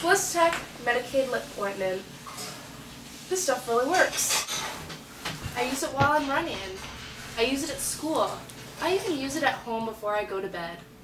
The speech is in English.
Blistex Medicaid Lip Ointment. This stuff really works. I use it while I'm running. I use it at school. I even use it at home before I go to bed.